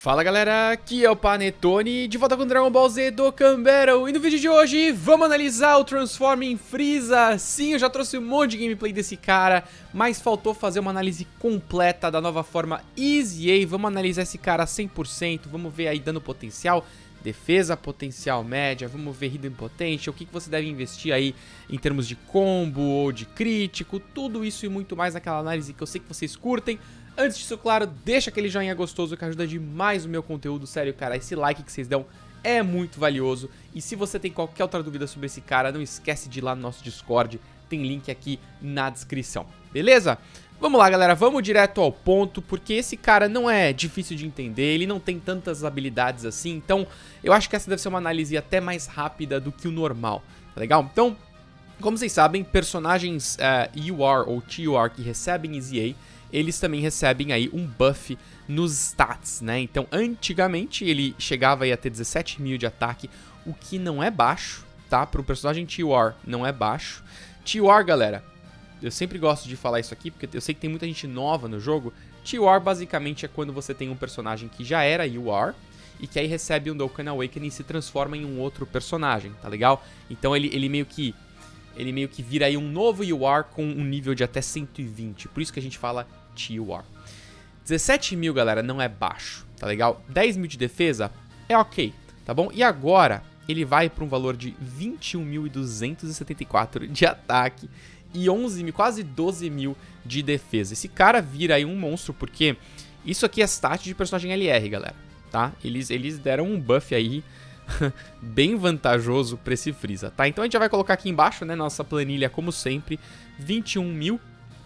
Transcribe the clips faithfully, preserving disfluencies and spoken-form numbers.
Fala galera, aqui é o Panetone, de volta com Dragon Ball Z Dokkan Battle. E no vídeo de hoje vamos analisar o Transforming Frieza. Sim, eu já trouxe um monte de gameplay desse cara, mas faltou fazer uma análise completa da nova forma Easy A. Vamos analisar esse cara cem por cento, vamos ver aí dano potencial, defesa potencial média, vamos ver Hidden Potential, o que, que você deve investir aí em termos de combo ou de crítico, tudo isso e muito mais naquela análise que eu sei que vocês curtem. Antes disso, claro, deixa aquele joinha gostoso que ajuda demais o meu conteúdo, sério, cara, esse like que vocês dão é muito valioso. E se você tem qualquer outra dúvida sobre esse cara, não esquece de ir lá no nosso Discord, tem link aqui na descrição, beleza? Vamos lá, galera, vamos direto ao ponto, porque esse cara não é difícil de entender, ele não tem tantas habilidades assim, então eu acho que essa deve ser uma análise até mais rápida do que o normal, tá legal? Então, como vocês sabem, personagens uh, U R ou T U R que recebem Easy A, eles também recebem aí um buff nos stats, né? Então, antigamente ele chegava aí a ter dezessete mil de ataque, o que não é baixo, tá? Para um personagem T U R não é baixo. T U R, galera, eu sempre gosto de falar isso aqui, porque eu sei que tem muita gente nova no jogo. T U R basicamente é quando você tem um personagem que já era U R e que aí recebe um Dokkan Awakening e se transforma em um outro personagem, tá legal? Então ele, ele meio que... Ele meio que vira aí um novo U R com um nível de até cento e vinte. Por isso que a gente fala T U R. dezessete mil, galera, não é baixo, tá legal? dez mil de defesa é ok, tá bom? E agora ele vai para um valor de vinte e um mil duzentos e setenta e quatro de ataque e onze mil, quase doze mil de defesa. Esse cara vira aí um monstro, porque isso aqui é stat de personagem L R, galera, tá? Eles, eles deram um buff aí bem vantajoso para esse Frieza, tá? Então a gente já vai colocar aqui embaixo, né, nossa planilha, como sempre, vinte e um mil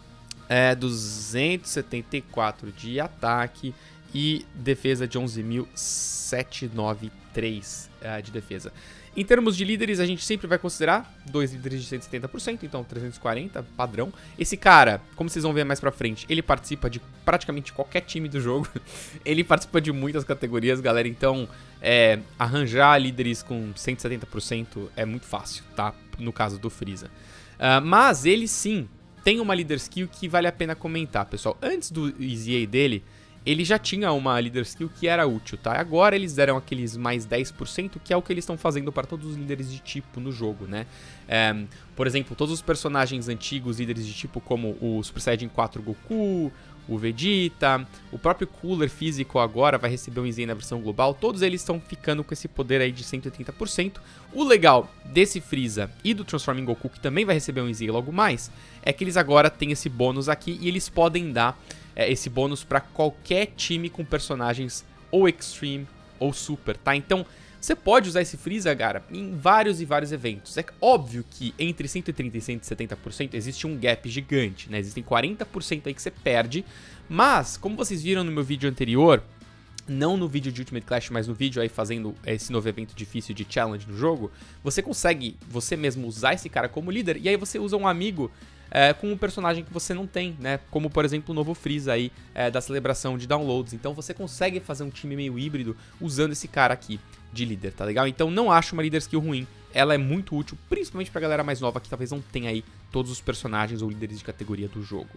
duzentos e setenta e quatro de ataque e defesa de onze mil setecentos e noventa e três uh, de defesa. Em termos de líderes, a gente sempre vai considerar dois líderes de cento e setenta por cento, então trezentos e quarenta, padrão. Esse cara, como vocês vão ver mais pra frente, ele participa de praticamente qualquer time do jogo. Ele participa de muitas categorias, galera, então é, arranjar líderes com cento e setenta por cento é muito fácil, tá? No caso do Frieza. Uh, mas ele sim tem uma leader skill que vale a pena comentar, pessoal. Antes do Easy A dele, ele já tinha uma leader skill que era útil, tá? Agora eles deram aqueles mais dez por cento, que é o que eles estão fazendo para todos os líderes de tipo no jogo, né? É, por exemplo, todos os personagens antigos, líderes de tipo como o Super Saiyajin quatro Goku, o Vegeta, o próprio Cooler físico agora vai receber um Easy A na versão global, todos eles estão ficando com esse poder aí de cento e oitenta por cento. O legal desse Frieza e do Transforming Goku, que também vai receber um Easy A logo mais, é que eles agora têm esse bônus aqui e eles podem dar é, esse bônus para qualquer time com personagens ou Extreme ou Super, tá? Então, você pode usar esse Frieza, cara, em vários e vários eventos. É óbvio que entre cento e trinta por cento e cento e setenta por cento existe um gap gigante, né? Existem quarenta por cento aí que você perde, mas, como vocês viram no meu vídeo anterior, não no vídeo de Ultimate Clash, mas no vídeo aí fazendo esse novo evento difícil de challenge no jogo, você consegue, você mesmo, usar esse cara como líder, e aí você usa um amigo É, com um personagem que você não tem, né? Como, por exemplo, o novo Frieza aí é, da celebração de downloads. Então você consegue fazer um time meio híbrido usando esse cara aqui de líder, tá legal? Então não acho uma leader skill ruim. Ela é muito útil, principalmente pra galera mais nova que talvez não tenha aí todos os personagens ou líderes de categoria do jogo.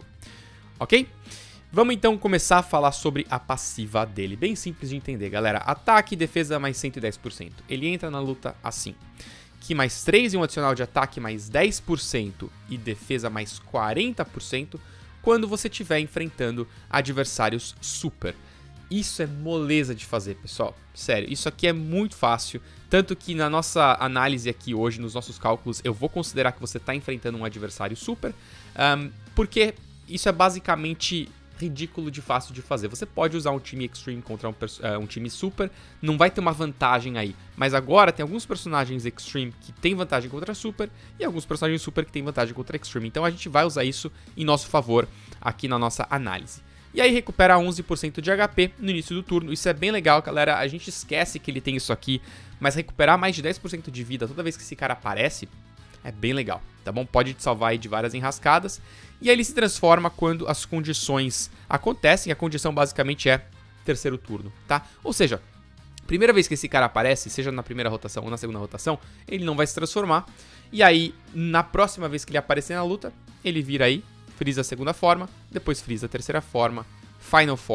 Ok? Vamos então começar a falar sobre a passiva dele. Bem simples de entender, galera. Ataque e defesa mais cento e dez por cento. Ele entra na luta assim: que mais três e um adicional de ataque mais dez por cento e defesa mais quarenta por cento quando você estiver enfrentando adversários super. Isso é moleza de fazer, pessoal. Sério, isso aqui é muito fácil. Tanto que na nossa análise aqui hoje, nos nossos cálculos, eu vou considerar que você está enfrentando um adversário super, um, porque isso é basicamente ridículo de fácil de fazer. Você pode usar um time Extreme contra um, uh, um time Super, não vai ter uma vantagem aí. Mas agora tem alguns personagens Extreme que tem vantagem contra Super e alguns personagens Super que tem vantagem contra Extreme. Então a gente vai usar isso em nosso favor aqui na nossa análise. E aí recupera onze por cento de H P no início do turno. Isso é bem legal, galera. A gente esquece que ele tem isso aqui, mas recuperar mais de dez por cento de vida toda vez que esse cara aparece é bem legal, tá bom? Pode te salvar aí de várias enrascadas. E aí ele se transforma quando as condições acontecem. A condição basicamente é terceiro turno, tá? Ou seja, primeira vez que esse cara aparece, seja na primeira rotação ou na segunda rotação, ele não vai se transformar. E aí, na próxima vez que ele aparecer na luta, ele vira aí, Frieza segunda forma, depois Frieza terceira forma, Final Form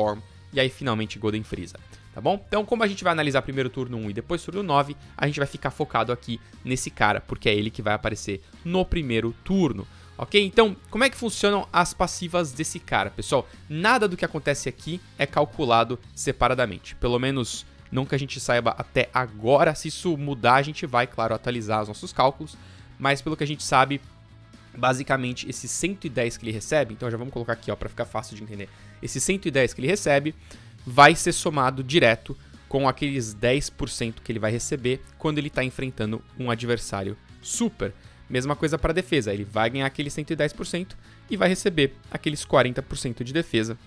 e aí finalmente Golden Frieza, tá bom? Então, como a gente vai analisar primeiro turno um e depois turno nove, a gente vai ficar focado aqui nesse cara, porque é ele que vai aparecer no primeiro turno. Ok? Então, como é que funcionam as passivas desse cara, pessoal? Nada do que acontece aqui é calculado separadamente. Pelo menos não que a gente saiba até agora. Se isso mudar, a gente vai, claro, atualizar os nossos cálculos. Mas pelo que a gente sabe, basicamente, esses cento e dez que ele recebe... Então, já vamos colocar aqui, ó, para ficar fácil de entender. Esse cento e dez que ele recebe vai ser somado direto com aqueles dez por cento que ele vai receber quando ele está enfrentando um adversário super. Mesma coisa para defesa, ele vai ganhar aquele cento e dez por cento e vai receber aqueles quarenta por cento de defesa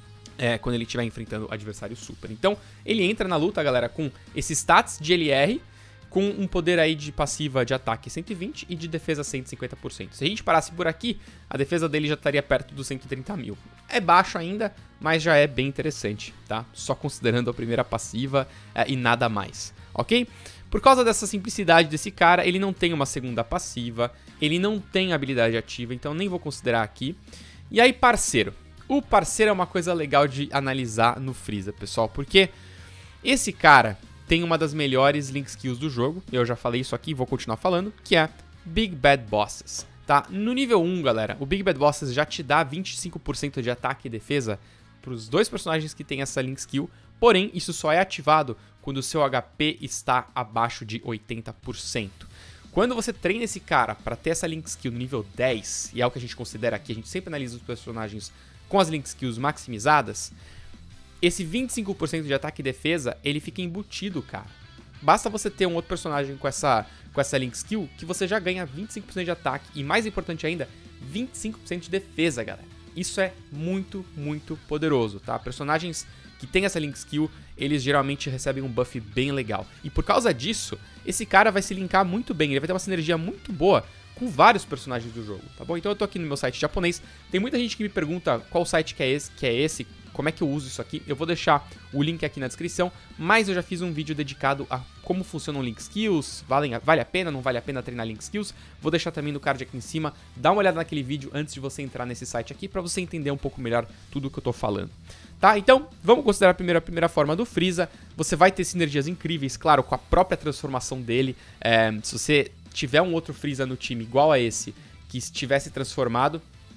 é, quando ele estiver enfrentando o adversário super. Então, ele entra na luta, galera, com esses stats de L R, com um poder aí de passiva de ataque cento e vinte e de defesa cento e cinquenta por cento. Se a gente parasse por aqui, a defesa dele já estaria perto dos cento e trinta mil. É baixo ainda, mas já é bem interessante, tá? Só considerando a primeira passiva é, e nada mais, ok? Por causa dessa simplicidade desse cara, ele não tem uma segunda passiva, ele não tem habilidade ativa, então nem vou considerar aqui. E aí, parceiro. O parceiro é uma coisa legal de analisar no Frieza, pessoal, porque esse cara tem uma das melhores link skills do jogo, eu já falei isso aqui e vou continuar falando, que é Big Bad Bosses, tá? No nível um, galera, o Big Bad Bosses já te dá vinte e cinco por cento de ataque e defesa para os dois personagens que tem essa link skill, porém, isso só é ativado quando o seu H P está abaixo de oitenta por cento. Quando você treina esse cara para ter essa link skill no nível dez, e é o que a gente considera aqui, a gente sempre analisa os personagens com as link skills maximizadas, esse vinte e cinco por cento de ataque e defesa, ele fica embutido, cara. Basta você ter um outro personagem com essa, com essa link skill, que você já ganha vinte e cinco por cento de ataque, e mais importante ainda, vinte e cinco por cento de defesa, galera. Isso é muito, muito poderoso, tá? Personagens que tem essa link skill, eles geralmente recebem um buff bem legal. E por causa disso, esse cara vai se linkar muito bem, ele vai ter uma sinergia muito boa com vários personagens do jogo, tá bom? Então eu tô aqui no meu site japonês, tem muita gente que me pergunta qual site que é esse, que é esse, como é que eu uso isso aqui. Eu vou deixar o link aqui na descrição, mas eu já fiz um vídeo dedicado a como funcionam link skills, vale, vale a pena, não vale a pena treinar link skills. Vou deixar também no card aqui em cima, dá uma olhada naquele vídeo antes de você entrar nesse site aqui, pra você entender um pouco melhor tudo o que eu tô falando. Tá, então, vamos considerar primeiro a primeira forma do Frieza. Você vai ter sinergias incríveis, claro, com a própria transformação dele. É, se você tiver um outro Frieza no time igual a esse, que estivesse transformado,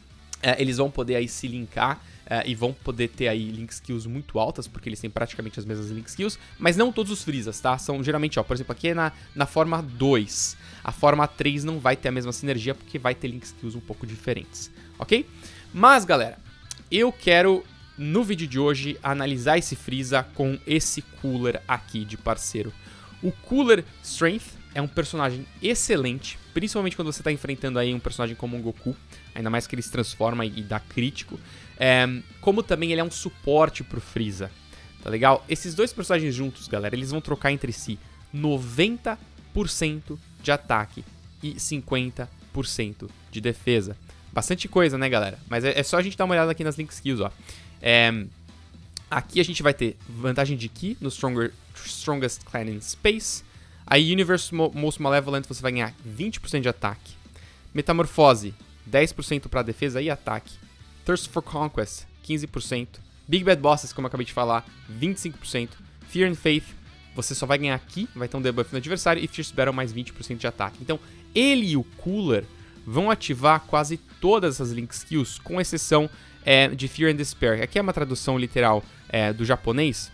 é, eles vão poder aí se linkar é, e vão poder ter aí link skills muito altas, porque eles têm praticamente as mesmas link skills, mas não todos os Friezas, tá? São geralmente, ó, por exemplo, aqui é na, na forma dois. A forma três não vai ter a mesma sinergia, porque vai ter link skills um pouco diferentes, ok? Mas, galera, eu quero... no vídeo de hoje, analisar esse Frieza com esse Cooler aqui de parceiro. O Cooler Strength é um personagem excelente, principalmente quando você está enfrentando aí um personagem como um Goku, ainda mais que ele se transforma e dá crítico. É, como também ele é um suporte pro Frieza, tá legal? Esses dois personagens juntos, galera, eles vão trocar entre si noventa por cento de ataque e cinquenta por cento de defesa. Bastante coisa, né, galera? Mas é, é só a gente dar uma olhada aqui nas link skills, ó. É, aqui a gente vai ter vantagem de Ki no Stronger, Strongest Clan in Space. Aí Universe Most Malevolent você vai ganhar vinte por cento de ataque. Metamorfose, dez por cento para defesa e ataque. Thirst for Conquest, quinze por cento. Big Bad Bosses, como eu acabei de falar, vinte e cinco por cento. Fear and Faith, você só vai ganhar aqui, vai ter um debuff no adversário. E Fierce Battle mais vinte por cento de ataque. Então, ele e o Cooler vão ativar quase todas essas link skills, com exceção é, de Fear and Despair. Aqui é uma tradução literal é, do japonês,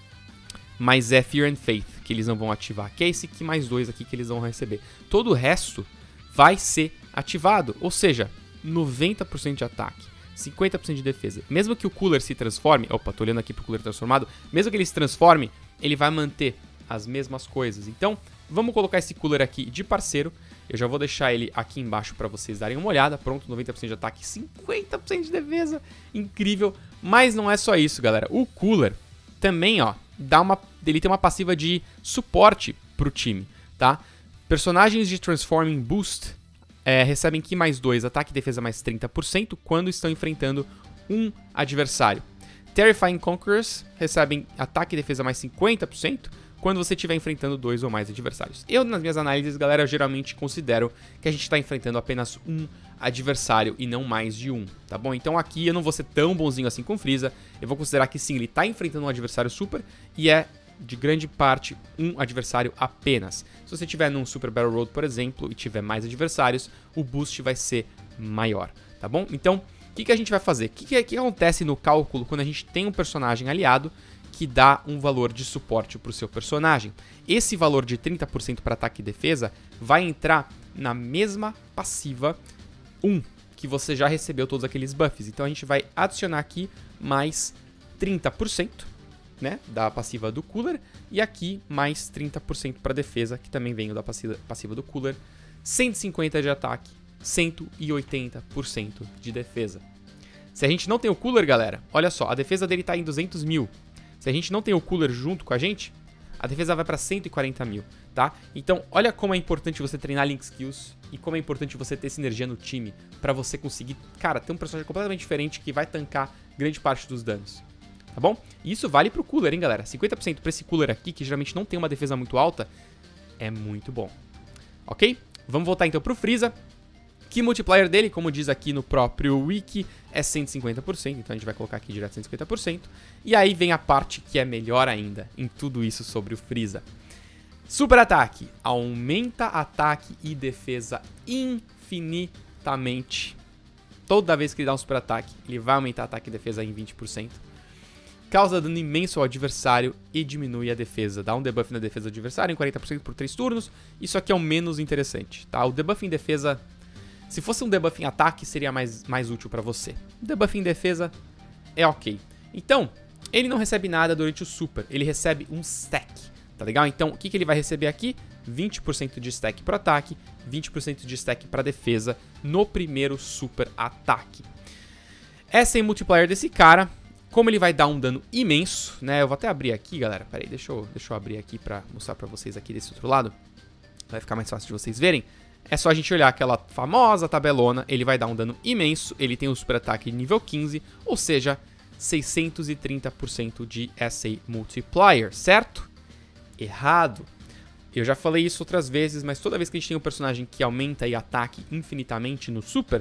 mas é Fear and Faith que eles não vão ativar, que é esse aqui mais dois aqui que eles vão receber. Todo o resto vai ser ativado, ou seja, noventa por cento de ataque, cinquenta por cento de defesa. Mesmo que o Cooler se transforme, opa, tô olhando aqui pro Cooler transformado, mesmo que ele se transforme, ele vai manter as mesmas coisas. Então, vamos colocar esse Cooler aqui de parceiro. Eu já vou deixar ele aqui embaixo para vocês darem uma olhada. Pronto, noventa por cento de ataque, cinquenta por cento de defesa. Incrível. Mas não é só isso, galera. O Cooler também, ó, dá uma, ele tem uma passiva de suporte pro time, tá? Personagens de Transforming Boost é, recebem Ki mais dois, ataque e defesa mais trinta por cento quando estão enfrentando um adversário. Terrifying Conquerors recebem ataque e defesa mais cinquenta por cento quando você estiver enfrentando dois ou mais adversários. Eu, nas minhas análises, galera, eu geralmente considero que a gente está enfrentando apenas um adversário e não mais de um, tá bom? Então aqui eu não vou ser tão bonzinho assim com o Frieza, eu vou considerar que sim, ele está enfrentando um adversário super e é, de grande parte, um adversário apenas. Se você estiver num Super Battle Road, por exemplo, e tiver mais adversários, o boost vai ser maior, tá bom? Então, o que, que a gente vai fazer? O que, que, que acontece no cálculo quando a gente tem um personagem aliado que dá um valor de suporte para o seu personagem? Esse valor de trinta por cento para ataque e defesa vai entrar na mesma passiva um, que você já recebeu todos aqueles buffs. Então a gente vai adicionar aqui mais trinta por cento, né, da passiva do Cooler, e aqui mais trinta por cento para defesa, que também vem da passiva, passiva do Cooler, cento e cinquenta de ataque, cento e oitenta por cento de defesa. Se a gente não tem o Cooler, galera, olha só, a defesa dele está em duzentos mil. Se a gente não tem o Cooler junto com a gente, a defesa vai para cento e quarenta mil, tá? Então, olha como é importante você treinar Link Skills e como é importante você ter sinergia no time para você conseguir, cara, ter um personagem completamente diferente que vai tancar grande parte dos danos, tá bom? E isso vale pro Cooler, hein, galera? cinquenta por cento para esse Cooler aqui, que geralmente não tem uma defesa muito alta, é muito bom, ok? Vamos voltar então pro Frieza. Que multiplier dele, como diz aqui no próprio wiki, é cento e cinquenta por cento, então a gente vai colocar aqui direto cento e cinquenta por cento. E aí vem a parte que é melhor ainda em tudo isso sobre o Frieza. Super ataque, aumenta ataque e defesa infinitamente. Toda vez que ele dá um super ataque, ele vai aumentar ataque e defesa em vinte por cento. Causa dano imenso ao adversário e diminui a defesa. Dá um debuff na defesa do adversário em quarenta por cento por três turnos. Isso aqui é o menos interessante, tá? O debuff em defesa... Se fosse um debuff em ataque, seria mais, mais útil pra você. O debuff em defesa é ok. Então, ele não recebe nada durante o super. Ele recebe um stack, tá legal? Então, o que, que ele vai receber aqui? vinte por cento de stack para ataque, vinte por cento de stack para defesa no primeiro super ataque. Essa é a multiplier desse cara. Como ele vai dar um dano imenso, né? Eu vou até abrir aqui, galera. Pera aí, deixa eu, deixa eu abrir aqui pra mostrar pra vocês aqui desse outro lado. Vai ficar mais fácil de vocês verem. É só a gente olhar aquela famosa tabelona, ele vai dar um dano imenso, ele tem um super ataque nível quinze, ou seja, seiscentos e trinta por cento de S A Multiplier, certo? Errado. Eu já falei isso outras vezes, mas toda vez que a gente tem um personagem que aumenta e ataque infinitamente no super,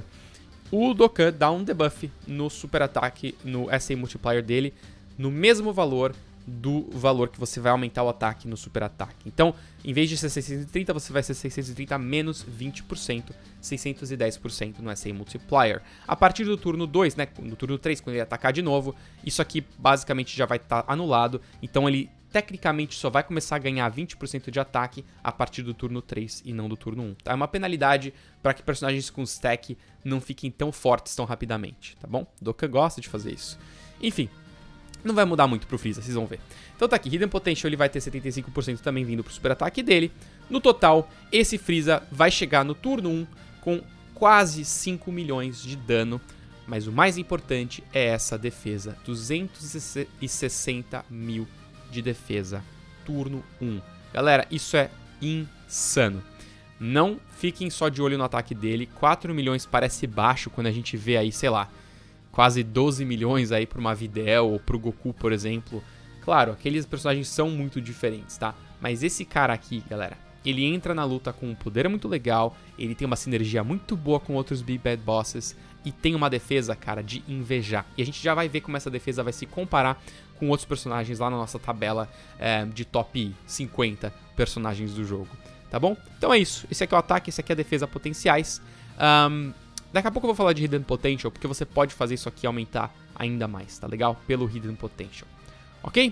o Dokkan dá um debuff no super ataque, no S A Multiplier dele, no mesmo valor do valor que você vai aumentar o ataque no super ataque. Então, em vez de ser seiscentos e trinta, você vai ser seiscentos e trinta menos vinte por cento, seiscentos e dez por cento no S A Multiplier. A partir do turno dois, né, no turno três, quando ele atacar de novo, isso aqui basicamente já vai estar tá anulado, então ele tecnicamente só vai começar a ganhar vinte por cento de ataque a partir do turno três e não do turno um. Tá? É uma penalidade para que personagens com stack não fiquem tão fortes tão rapidamente, tá bom? Dokkan gosta de fazer isso. Enfim, não vai mudar muito pro Frieza, vocês vão ver. Então tá aqui, Hidden Potential ele vai ter setenta e cinco por cento também vindo pro super ataque dele. No total, esse Frieza vai chegar no turno um com quase cinco milhões de dano. Mas o mais importante é essa defesa, duzentos e sessenta mil de defesa, turno um. Galera, isso é insano. Não fiquem só de olho no ataque dele, quatro milhões parece baixo quando a gente vê aí, sei lá, quase doze milhões aí para uma Videl ou pro Goku, por exemplo. Claro, aqueles personagens são muito diferentes, tá? Mas esse cara aqui, galera, ele entra na luta com um poder muito legal, ele tem uma sinergia muito boa com outros Big Bad Bosses e tem uma defesa, cara, de invejar. E a gente já vai ver como essa defesa vai se comparar com outros personagens lá na nossa tabela é, de top cinquenta personagens do jogo, tá bom? Então é isso, esse aqui é o ataque, esse aqui é a defesa potenciais. Um, daqui a pouco eu vou falar de Hidden Potential, porque você pode fazer isso aqui aumentar ainda mais, tá legal? Pelo Hidden Potential, ok?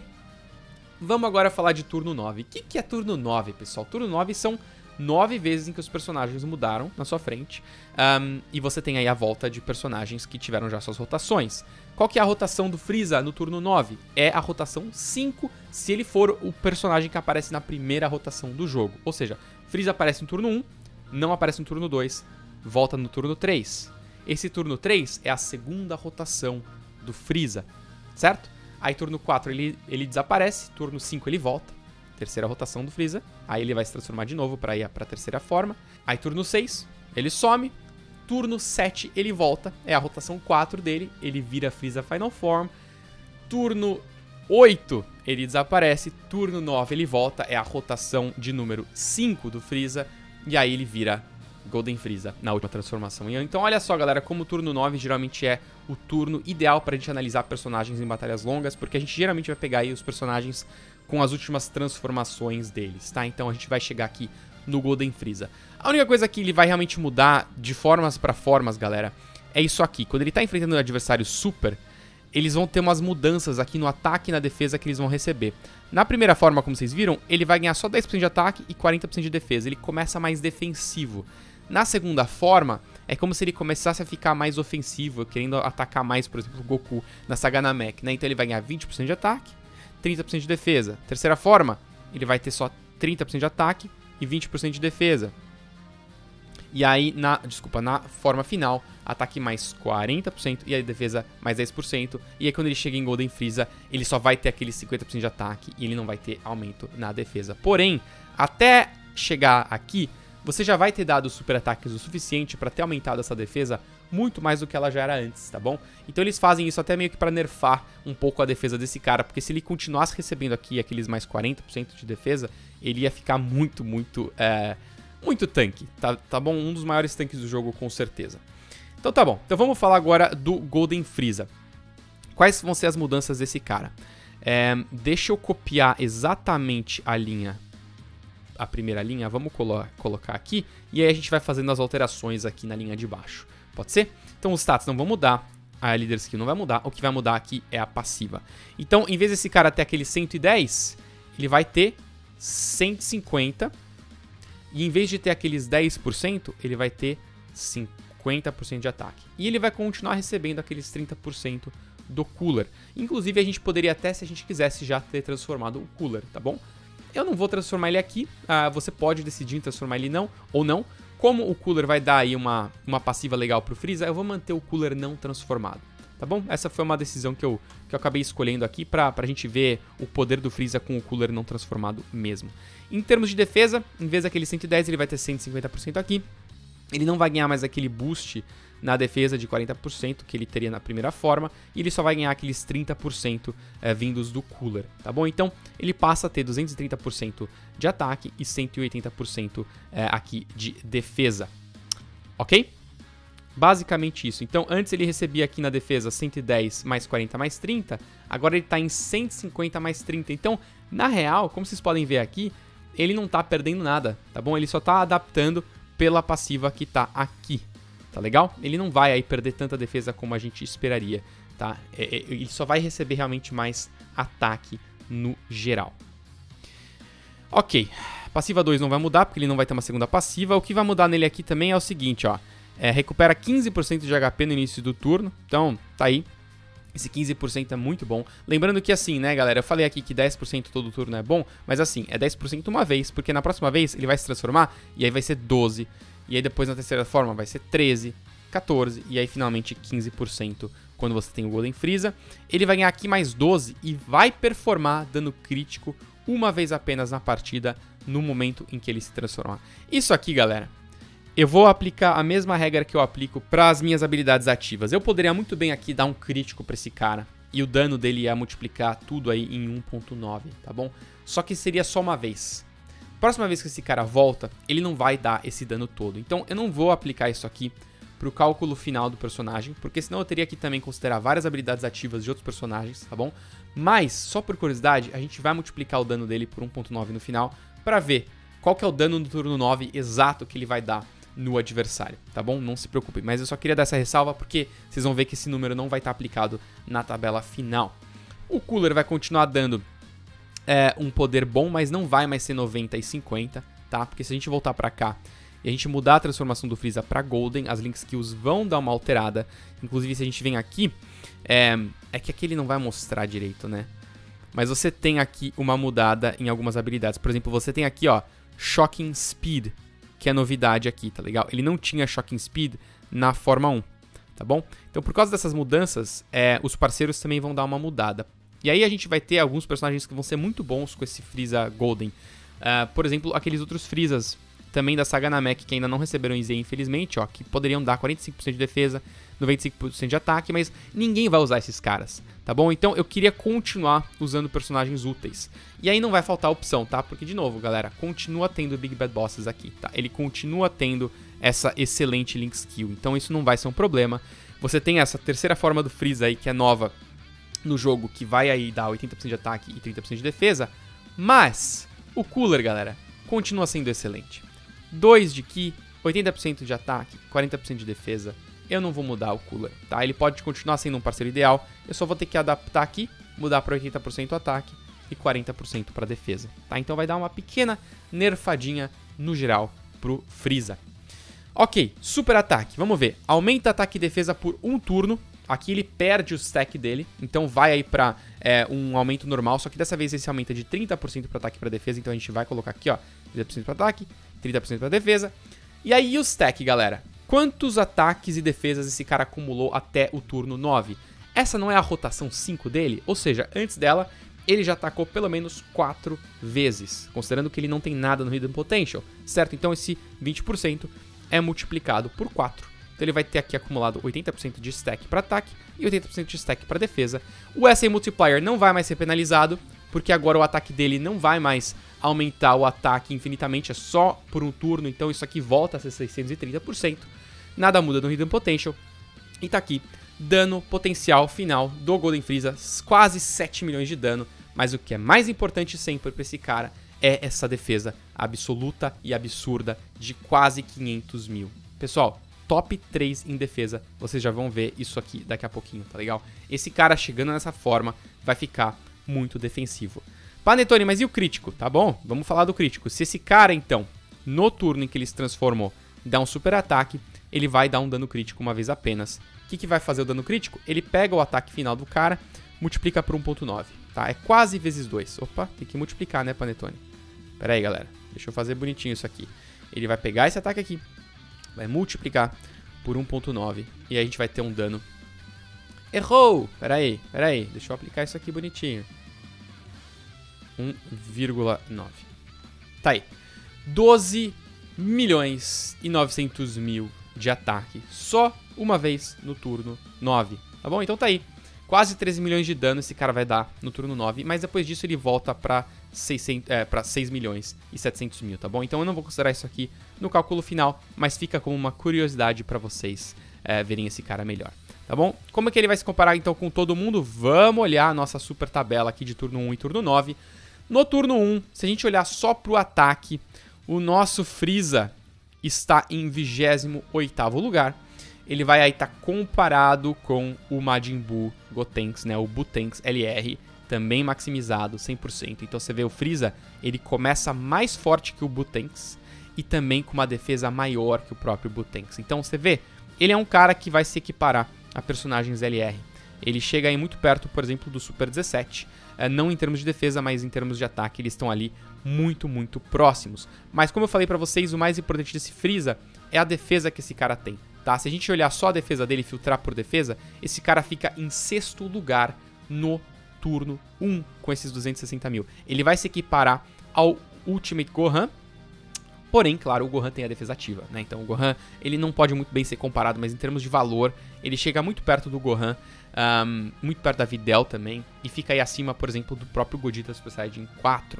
Vamos agora falar de turno nove. O que, que é turno nove, pessoal? Turno nove são nove vezes em que os personagens mudaram na sua frente. Um, e você tem aí a volta de personagens que tiveram já suas rotações. Qual que é a rotação do Frieza no turno nove? É a rotação cinco, se ele for o personagem que aparece na primeira rotação do jogo. Ou seja, Frieza aparece no turno um, não aparece no turno dois, volta no turno três. Esse turno três é a segunda rotação do Frieza, certo? Aí turno quatro ele, ele desaparece, turno cinco ele volta, terceira rotação do Frieza, aí ele vai se transformar de novo para ir para a terceira forma. Aí turno seis ele some, turno sete ele volta, é a rotação quatro dele, ele vira Frieza Final Form. Turno oito ele desaparece. Turno nove ele volta, é a rotação de número cinco do Freeza. E aí ele vira Golden Freeza na última transformação. Então olha só, galera, como o turno nove geralmente é o turno ideal pra gente analisar personagens em batalhas longas, porque a gente geralmente vai pegar aí os personagens com as últimas transformações deles, tá? Então a gente vai chegar aqui no Golden Freeza. A única coisa que ele vai realmente mudar de formas pra formas, galera, é isso aqui. Quando ele tá enfrentando um adversário super, eles vão ter umas mudanças aqui no ataque e na defesa que eles vão receber. Na primeira forma, como vocês viram, ele vai ganhar só dez por cento de ataque e quarenta por cento de defesa. Ele começa mais defensivo. Na segunda forma, é como se ele começasse a ficar mais ofensivo, querendo atacar mais, por exemplo, o Goku na Saga Namek, né? Então ele vai ganhar vinte por cento de ataque, trinta por cento de defesa. Terceira forma, ele vai ter só trinta por cento de ataque e vinte por cento de defesa. E aí, na, desculpa, na forma final, ataque mais quarenta por cento e a defesa mais dez por cento. E aí quando ele chega em Golden Freeza, ele só vai ter aquele cinquenta por cento de ataque e ele não vai ter aumento na defesa. Porém, até chegar aqui, você já vai ter dado super ataques o suficiente para ter aumentado essa defesa muito mais do que ela já era antes, tá bom? Então eles fazem isso até meio que para nerfar um pouco a defesa desse cara, porque se ele continuasse recebendo aqui aqueles mais quarenta por cento de defesa, ele ia ficar muito, muito... É... Muito tanque, tá, tá bom? Um dos maiores tanques do jogo, com certeza. Então tá bom, então vamos falar agora do Golden Freeza. Quais vão ser as mudanças desse cara? É, deixa eu copiar exatamente a linha, a primeira linha, vamos colo colocar aqui, e aí a gente vai fazendo as alterações aqui na linha de baixo. Pode ser? Então os status não vão mudar, a Leader Skill não vai mudar, o que vai mudar aqui é a passiva. Então, em vez desse cara ter aquele cento e dez, ele vai ter cento e cinquenta. E em vez de ter aqueles dez por cento, ele vai ter cinquenta por cento de ataque. E ele vai continuar recebendo aqueles trinta por cento do Cooler. Inclusive, a gente poderia até, se a gente quisesse, já ter transformado o Cooler, tá bom? Eu não vou transformar ele aqui. Uh, você pode decidir em transformar ele não, ou não. Como o Cooler vai dar aí uma, uma passiva legal pro Freeza, eu vou manter o Cooler não transformado. Tá bom? Essa foi uma decisão que eu, que eu acabei escolhendo aqui pra, pra gente ver o poder do Freeza com o Cooler não transformado mesmo. Em termos de defesa, em vez daquele cento e dez, ele vai ter cento e cinquenta por cento aqui. Ele não vai ganhar mais aquele boost na defesa de quarenta por cento que ele teria na primeira forma. E ele só vai ganhar aqueles trinta por cento é, vindos do Cooler, tá bom? Então, ele passa a ter duzentos e trinta por cento de ataque e cento e oitenta por cento é, aqui de defesa. Ok? Basicamente isso. Então, antes ele recebia aqui na defesa cento e dez mais quarenta mais trinta. Agora ele está em cento e cinquenta mais trinta. Então, na real, como vocês podem ver aqui, ele não está perdendo nada, tá bom? Ele só está adaptando pela passiva que está aqui, tá legal? Ele não vai aí perder tanta defesa como a gente esperaria, tá? Ele só vai receber realmente mais ataque no geral. Ok, passiva dois não vai mudar, porque ele não vai ter uma segunda passiva. O que vai mudar nele aqui também é o seguinte, ó. É, recupera quinze por cento de H P no início do turno, então tá aí. Esse quinze por cento é muito bom. Lembrando que assim, né, galera, eu falei aqui que dez por cento todo turno é bom, mas assim, é dez por cento uma vez, porque na próxima vez ele vai se transformar e aí vai ser doze, e aí depois na terceira forma vai ser treze, quatorze, e aí finalmente quinze por cento quando você tem o Golden Freeza. Ele vai ganhar aqui mais doze e vai performar dano crítico uma vez apenas na partida, no momento em que ele se transformar. Isso aqui, galera, eu vou aplicar a mesma regra que eu aplico para as minhas habilidades ativas. Eu poderia muito bem aqui dar um crítico para esse cara e o dano dele ia multiplicar tudo aí em um ponto nove, tá bom? Só que seria só uma vez. Próxima vez que esse cara volta, ele não vai dar esse dano todo. Então eu não vou aplicar isso aqui para o cálculo final do personagem, porque senão eu teria que também considerar várias habilidades ativas de outros personagens, tá bom? Mas, só por curiosidade, a gente vai multiplicar o dano dele por um ponto nove no final para ver qual que é o dano no turno nove exato que ele vai dar no adversário, tá bom? Não se preocupem, mas eu só queria dar essa ressalva porque vocês vão ver que esse número não vai estar aplicado na tabela final. O Cooler vai continuar dando é, um poder bom, mas não vai mais ser noventa e cinquenta, tá? Porque se a gente voltar pra cá e a gente mudar a transformação do Freeza pra Golden, as Link Skills vão dar uma alterada. Inclusive, se a gente vem aqui, é, é que aqui ele não vai mostrar direito, né? Mas você tem aqui uma mudada em algumas habilidades. Por exemplo, você tem aqui, ó, Shocking Speed, que é novidade aqui, tá legal? Ele não tinha Shocking Speed na forma um, tá bom? Então, por causa dessas mudanças, é, os parceiros também vão dar uma mudada. E aí a gente vai ter alguns personagens que vão ser muito bons com esse Freeza Golden. Uh, por exemplo, aqueles outros Freezas também da Saga Namek, que ainda não receberam I Z, infelizmente, ó, que poderiam dar quarenta e cinco por cento de defesa, noventa e cinco por cento de ataque, mas ninguém vai usar esses caras, tá bom? Então eu queria continuar usando personagens úteis. E aí não vai faltar opção, tá? Porque, de novo, galera, continua tendo Big Bad Bosses aqui, tá? Ele continua tendo essa excelente Link Skill, então isso não vai ser um problema. Você tem essa terceira forma do Freeza aí, que é nova no jogo, que vai aí dar oitenta por cento de ataque e trinta por cento de defesa, mas o Cooler, galera, continua sendo excelente. dois de Ki, oitenta por cento de ataque, quarenta por cento de defesa. Eu não vou mudar o Cooler, tá? Ele pode continuar sendo um parceiro ideal, eu só vou ter que adaptar aqui, mudar para oitenta por cento ataque e quarenta por cento para defesa, tá? Então vai dar uma pequena nerfadinha no geral pro Freeza. Ok, super ataque, vamos ver. Aumenta ataque e defesa por um turno. Aqui ele perde o stack dele, então vai aí pra é, um aumento normal, só que dessa vez esse aumenta de trinta por cento para ataque e para defesa, então a gente vai colocar aqui, ó, trinta por cento para ataque, trinta por cento para defesa. E aí o stack, galera, quantos ataques e defesas esse cara acumulou até o turno nove? Essa não é a rotação cinco dele? Ou seja, antes dela, ele já atacou pelo menos quatro vezes, considerando que ele não tem nada no Hidden Potential, certo? Então esse vinte por cento é multiplicado por quatro. Então ele vai ter aqui acumulado oitenta por cento de stack para ataque e oitenta por cento de stack para defesa. O S A Multiplier não vai mais ser penalizado, porque agora o ataque dele não vai mais aumentar o ataque infinitamente, é só por um turno, então isso aqui volta a ser seiscentos e trinta por cento. Nada muda no Hidden Potential. E tá aqui, dano potencial final do Golden Freeza, quase sete milhões de dano. Mas o que é mais importante sempre para esse cara é essa defesa absoluta e absurda de quase quinhentos mil. Pessoal, top três em defesa, vocês já vão ver isso aqui daqui a pouquinho, tá legal? Esse cara chegando nessa forma vai ficar muito defensivo. Panetone, mas e o crítico, tá bom? Vamos falar do crítico. Se esse cara, então, no turno em que ele se transformou, dá um super ataque, ele vai dar um dano crítico uma vez apenas. O que, que vai fazer o dano crítico? Ele pega o ataque final do cara, multiplica por um ponto nove, tá? É quase vezes dois. Opa, tem que multiplicar, né, Panetone? Pera aí, galera. Deixa eu fazer bonitinho isso aqui. Ele vai pegar esse ataque aqui, vai multiplicar por um ponto nove e aí a gente vai ter um dano. Errou! Pera aí, pera aí. Deixa eu aplicar isso aqui bonitinho. um vírgula nove. Tá aí. doze milhões e novecentos mil de ataque. Só uma vez no turno nove. Tá bom? Então tá aí. Quase treze milhões de dano esse cara vai dar no turno nove. Mas depois disso ele volta pra, seiscentos, é, pra seis milhões e setecentos mil, tá bom? Então eu não vou considerar isso aqui no cálculo final. Mas fica como uma curiosidade pra vocês é, verem esse cara melhor. Tá bom? Como é que ele vai se comparar então com todo mundo? Vamos olhar a nossa super tabela aqui de turno um e turno nove. No turno um, se a gente olhar só pro ataque, o nosso Freeza está em vigésimo oitavo lugar. Ele vai aí estar tá comparado com o Majin Buu Gotenks, né? O Butenks L R, também maximizado cem por cento. Então você vê o Freeza, ele começa mais forte que o Butenks e também com uma defesa maior que o próprio Butenks. Então você vê, ele é um cara que vai se equiparar a personagens L R. Ele chega aí muito perto, por exemplo, do Super dezessete. É, não em termos de defesa, mas em termos de ataque, eles estão ali muito, muito próximos. Mas como eu falei pra vocês, o mais importante desse Freeza é a defesa que esse cara tem, tá? Se a gente olhar só a defesa dele e filtrar por defesa, esse cara fica em sexto lugar no turno um com esses duzentos e sessenta mil. Ele vai se equiparar ao Ultimate Gohan. Porém, claro, o Gohan tem a defesa ativa, né? Então o Gohan, ele não pode muito bem ser comparado, mas em termos de valor, ele chega muito perto do Gohan, um, muito perto da Videl também, e fica aí acima, por exemplo, do próprio Gogeta Super Saiyajin quatro.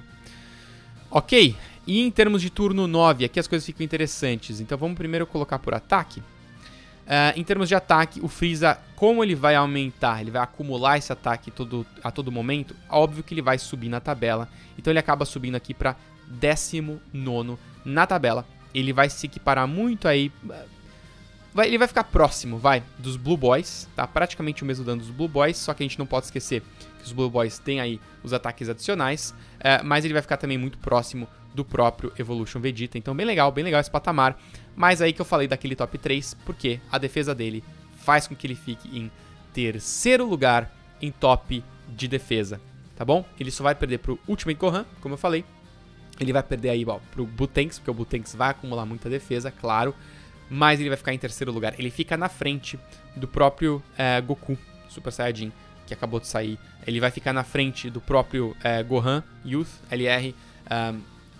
Ok, e em termos de turno nove, aqui as coisas ficam interessantes. Então vamos primeiro colocar por ataque. Uh, em termos de ataque, o Freeza, como ele vai aumentar, ele vai acumular esse ataque todo, a todo momento, óbvio que ele vai subir na tabela. Então ele acaba subindo aqui para décimo nono na tabela. Ele vai se equiparar muito aí, vai, ele vai ficar próximo, vai, dos Blue Boys, tá? Praticamente o mesmo dano dos Blue Boys, só que a gente não pode esquecer que os Blue Boys têm aí os ataques adicionais, é, mas ele vai ficar também muito próximo do próprio Evolution Vegeta. Então bem legal, bem legal esse patamar. Mas aí que eu falei daquele top três, porque a defesa dele faz com que ele fique em terceiro lugar em top de defesa, tá bom? Ele só vai perder pro Ultimate Gohan, como eu falei. Ele vai perder aí, ó, pro Butenks, porque o Butenks vai acumular muita defesa, claro. Mas ele vai ficar em terceiro lugar. Ele fica na frente do próprio é, Goku Super Saiyajin, que acabou de sair. Ele vai ficar na frente do próprio é, Gohan Youth L R. Um,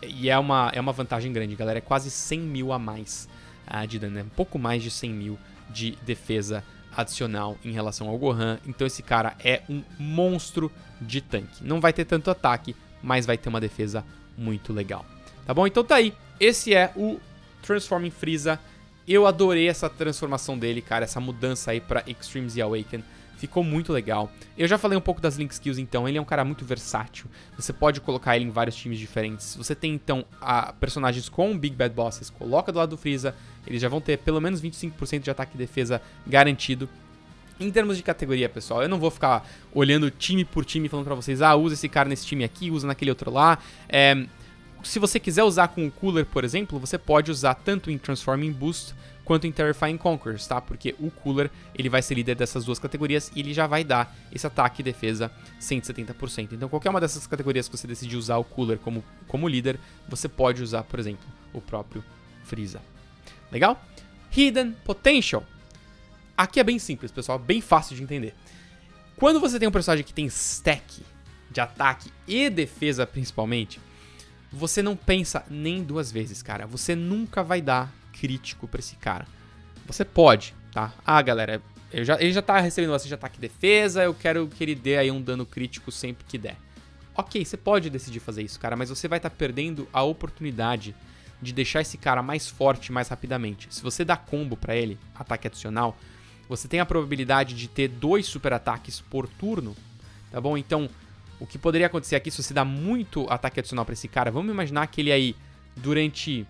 e é uma, é uma vantagem grande, galera. É quase cem mil a mais uh, de dano, né? Um pouco mais de cem mil de defesa adicional em relação ao Gohan. Então esse cara é um monstro de tanque. Não vai ter tanto ataque, mas vai ter uma defesa muito legal. Tá bom? Então tá aí. Esse é o Transforming Frieza. Eu adorei essa transformação dele, cara. Essa mudança aí pra Extreme Z Awaken. Ficou muito legal. Eu já falei um pouco das Link Skills, então. Ele é um cara muito versátil. Você pode colocar ele em vários times diferentes. Você tem, então, a personagens com Big Bad Bosses. Coloca do lado do Frieza. Eles já vão ter pelo menos vinte e cinco por cento de ataque e defesa garantido. Em termos de categoria, pessoal, eu não vou ficar olhando time por time falando pra vocês, ah, usa esse cara nesse time aqui, usa naquele outro lá. É, se você quiser usar com o Cooler, por exemplo, você pode usar tanto em Transforming Boost quanto em Terrifying Conquerors, tá? Porque o Cooler, ele vai ser líder dessas duas categorias e ele já vai dar esse ataque e defesa cento e setenta por cento. Então, qualquer uma dessas categorias que você decidir usar o Cooler como, como líder, você pode usar, por exemplo, o próprio Frieza. Legal? Hidden Potential. Aqui é bem simples, pessoal, bem fácil de entender. Quando você tem um personagem que tem stack de ataque e defesa, principalmente, você não pensa nem duas vezes, cara. Você nunca vai dar crítico pra esse cara. Você pode, tá? Ah, galera, eu já, ele já tá recebendo bastante ataque e defesa, eu quero que ele dê aí um dano crítico sempre que der. Ok, você pode decidir fazer isso, cara, mas você vai estar perdendo a oportunidade de deixar esse cara mais forte mais rapidamente. Se você dá combo pra ele, ataque adicional, você tem a probabilidade de ter dois super ataques por turno, tá bom? Então, o que poderia acontecer aqui, se você dá muito ataque adicional pra esse cara, vamos imaginar que ele aí, durante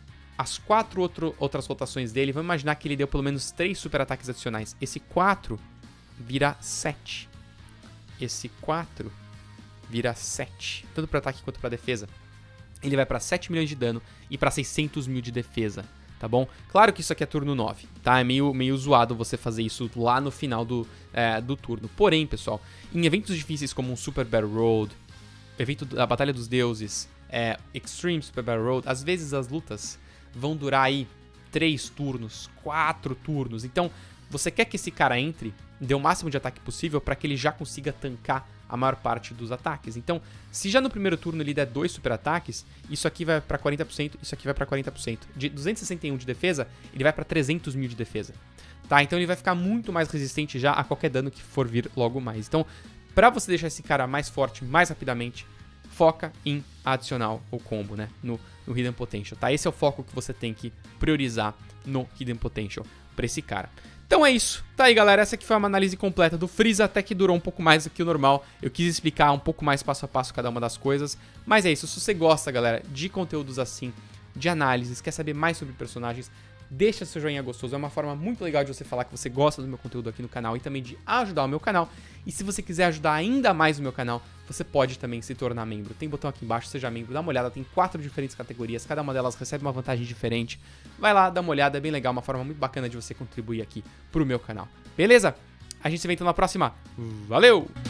as quatro outro, outras rotações dele, vamos imaginar que ele deu pelo menos três super ataques adicionais. Esse quatro vira sete. Esse quatro vira sete. Tanto para ataque quanto para defesa. Ele vai para sete milhões de dano e para seiscentos mil de defesa, tá bom? Claro que isso aqui é turno nove, tá? É meio, meio zoado você fazer isso lá no final do, é, do turno. Porém, pessoal, em eventos difíceis como um Super Battle Road, evento da Batalha dos Deuses, é, Extreme Super Battle Road, às vezes as lutas vão durar aí três turnos, quatro turnos. Então, você quer que esse cara entre, dê o máximo de ataque possível para que ele já consiga tancar a maior parte dos ataques. Então, se já no primeiro turno ele der dois super ataques, isso aqui vai para quarenta por cento, isso aqui vai para quarenta por cento. De duzentos e sessenta e um de defesa, ele vai para trezentos mil de defesa. Tá? Então ele vai ficar muito mais resistente já a qualquer dano que for vir logo mais. Então, para você deixar esse cara mais forte mais rapidamente, foca em adicional ou combo, né? No, no Hidden Potential, tá? Esse é o foco que você tem que priorizar no Hidden Potential para esse cara. Então é isso. Tá aí, galera. Essa aqui foi uma análise completa do Frieza, até que durou um pouco mais do que o normal. Eu quis explicar um pouco mais passo a passo cada uma das coisas. Mas é isso. Se você gosta, galera, de conteúdos assim, de análises, quer saber mais sobre personagens, deixa seu joinha gostoso. É uma forma muito legal de você falar que você gosta do meu conteúdo aqui no canal e também de ajudar o meu canal. E se você quiser ajudar ainda mais o meu canal, você pode também se tornar membro. Tem botão aqui embaixo, seja membro, dá uma olhada, tem quatro diferentes categorias, cada uma delas recebe uma vantagem diferente. Vai lá, dá uma olhada, é bem legal, uma forma muito bacana de você contribuir aqui pro meu canal. Beleza? A gente se vê então na próxima. Valeu!